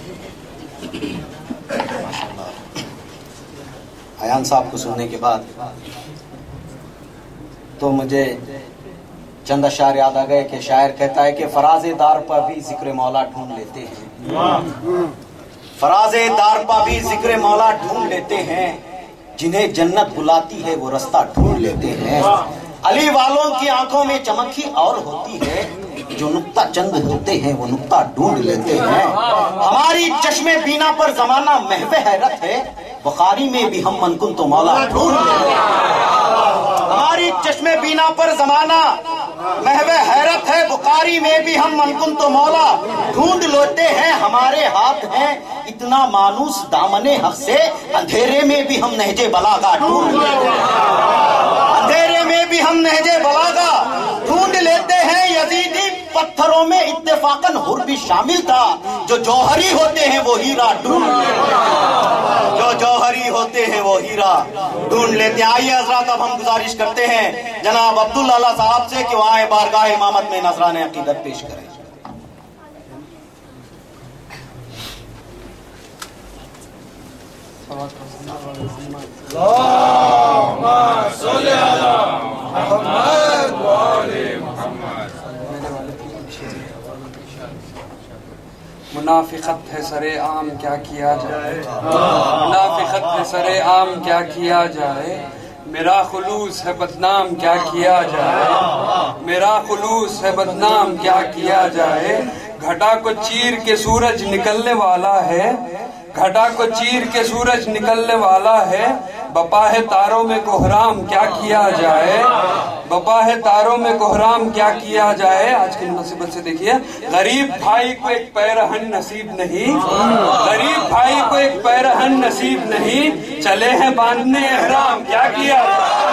ایان صاحب کو سننے کے بعد تو مجھے چند اشعار یاد آ گئے کہ شاعر کہتا ہے کہ فراز دار پہ بھی ذکر مولا ڈھونڈ لیتے ہیں، فراز دار پہ بھی ذکر مولا ڈھونڈ لیتے ہیں، جنہیں جنت بلاتی ہے وہ رستہ ڈھونڈ لیتے ہیں۔ علی والوں کی آنکھوں میں چمک ہی اور ہوتی ہے، جو نقطہ چند ہوتے ہیں وہ نقطہ ڈھونڈ لیتے ہیں۔ ہماری چشم بینا پر زمانہ محو حیرت ہے، بخاری میں بھی ہم من کن تو مولا ڈھونڈ لیتے ہیں۔ ہماری چشم بینا پر زمانہ محو حیرت ہے، بخاری میں بھی ہم من کن تو مولا ڈھونڈ لیتے ہیں۔ ہمارے ہاتھ ہیں اتنا مانوس دامن حق سے، اندھیرے میں بھی ہم نہج بلاغہ ڈھونڈ لیتے ہیں، اندھیرے میں بھی ہم نہج بلاغہ ڈھونڈ لیتے ہیں۔ یزیدی پتھروں میں اتفاقاً حر بھی شامل تھا، جو جوہری ہوتے ہیں وہ ہیرا ڈھونڈ لیتے ہیں، جو جوہری ہوتے ہیں وہ ہیرا ڈھونڈ لیتے ہیں۔ آئیے حضرات اب ہم گزارش کرتے ہیں جناب عبداللہ صاحب سے کہ وہ آئے بارگاہ امامت میں نذران عقیدت پیش کریں۔ اللہم صلی علی محمد و آل محمد۔ منافقت ہے سر عام کیا کیا جائے، منافقت ہے سر عام کیا کیا جائے، میرا خلوص ہے بدنام کیا کیا جائے، میرا خلوص ہے بدنام کیا کیا جائے۔ گھٹا کو چیر کے سورج نکلنے والا ہے، گھٹا کو چیر کے سورج نکلنے والا ہے، بپا ہے تاروں میں کوہرام کیا کیا جائے، بپا ہے تاروں میں کوہرام کیا کیا جائے۔ آج کی مناسبت سے دیکھیے، غریب بھائی کو ایک پیرہن نصیب نہیں، غریب بھائی کو ایک پیرہن نصیب نہیں، چلے ہیں باندھنے احرام کیا کیا جائے۔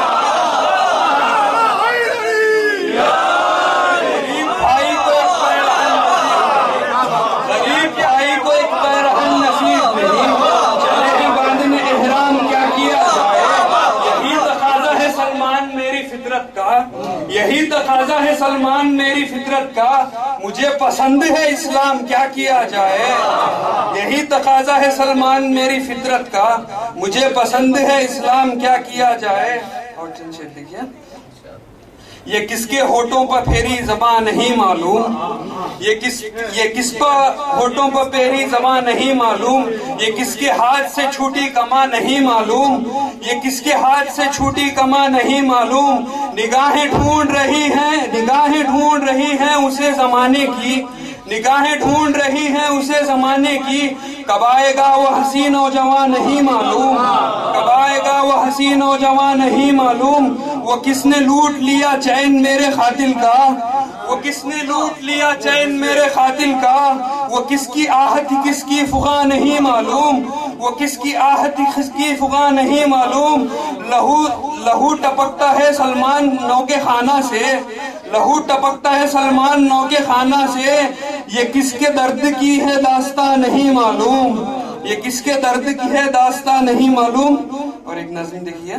غریب بھائی کو ایک پیرہن نصیب نہیں، غریب بھائی کو ایک پیرہن نصیب نہیں، چلے ہیں باندھنے احرام کیا کیا جائے۔ یہی تقاضا ہے سلمان میری فطرت کا، یہی تقاضا ہے سلمان میری فطرت کا، مجھے پسند ہے اسلام کیا کیا جائے۔ یہی تقاضا ہے سلمان میری فطرت کا، مجھے پسند ہے اسلام کیا کیا جائے۔ اور چند شعر دیکھیے، یہ کس کے ہونٹوں پر پھیری زبان نہیں معلوم، یہ کس پر ہونٹوں پر پھیری زبان نہیں معلوم، یہ کس کے ہاتھ سے چھوٹی کماں نہیں معلوم، یہ کس کے ہاتھ سے چھوٹی کماں نہیں معلوم۔ نگاہیں ڈھونڈ رہی ہیں، نگاہیں ڈھونڈ رہی ہیں اسے زمانے کی، نگاہیں ڈھونڈ رہی ہیں اسے زمانے کی، کب آئے گا وہ حسین نوجوان نہیں معلوم، کب آئے گا وہ حسین نوجوان نہیں معلوم۔ وہ کس نے لوٹ لیا چین میرے قاتل کا، وہ کس نے لوٹ لیا چین میرے قاتل کا، وہ کس کی آہت کس کی فغاں نہیں معلوم، وہ کس کی آہت کس کی فغاں نہیں معلوم۔ لہو ٹپکتا ہے سلمان نو کے خانہ سے، لہو ٹپکتا ہے سلمان نو کے خانہ سے، یہ کس کے درد کی ہے داستان نہیں معلوم، یہ کس کے درد کی ہے داستان نہیں معلوم۔ اور ایک نظم دیکھیے،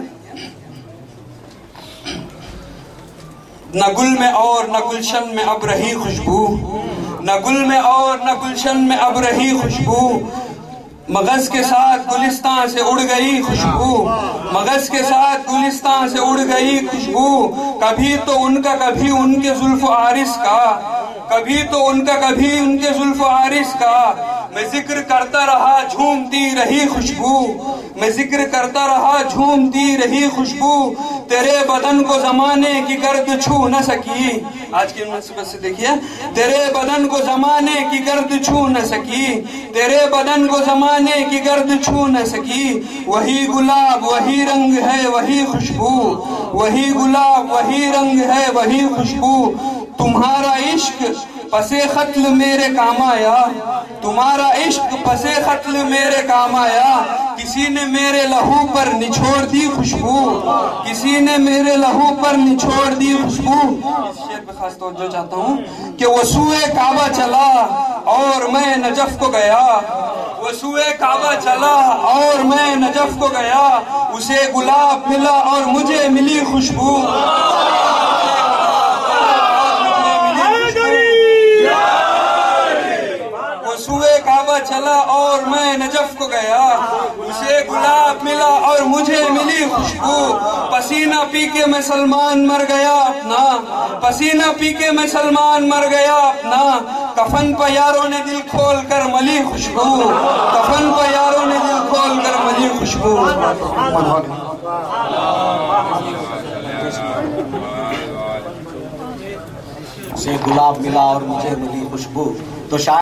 نہ گل میں اور نہ گلشن میں اب رہی خوشبو، نہ گل میں اور نہ گلشن میں اب رہی خوشبو، مغز کے ساتھ گلستان سے اڑ گئی خوشبو، مغز کے ساتھ گلستان سے اڑ گئی خوشبو۔ کبھی تو ان کا کبھی ان کے زلف و عارض کا، کبھی تو ان کا کبھی ان کے زلف و عارض کا، میں ذکر کرتا رہا جھومتی رہی خوشبو، میں ذکر کرتا رہا جھومتی رہی خوشبو، تیرے بدن کو زمانے کی گرد چھو نہ سکی۔ آج کی مناسبت سے دیکھیے، تیرے بدن کو زمانے کی گرد چھو نہ سکی، تیرے بدن کو زمانے کی گرد چھو نہ سکی، وہی گلاب وہی رنگ ہے وہی خوشبو، وہی گلاب وہی رنگ ہے وہی خوشبو۔ تمہارا عشق پسے قتل میرے کام آیا، تمہارا عشق پسے قتل میرے کام آیا، کسی نے میرے لہو پر نچھوڑ دی خوشبو، کسی نے میرے لہو پر نچھوڑ دی خوشبو۔ اس شعر پہ خاص توجہ چاہتا ہوں کہ وہ سوئے کعبہ چلا اور میں نجف کو گیا، وہ سوئے کعبہ چلا اور میں نجف کو گیا، اسے گلاب ملا اور مجھے ملی خوشبو۔ سوئے کعبہ काबा चला और मैं नजफ को गया, उसे गुलाब मिला और मुझे मिली खुशबू। पसीना पी के मैं सलमान मर गया अपना, पसीना पी के मैं सलमान मर गया अपना। कफन पर यारों ने दिल खोल कर मली खुशबू, कफन पर यारों ने दिल खोल कर मली खुशबू। उसे गुलाब मिला और मुझे मिली खुशबू। तो शायद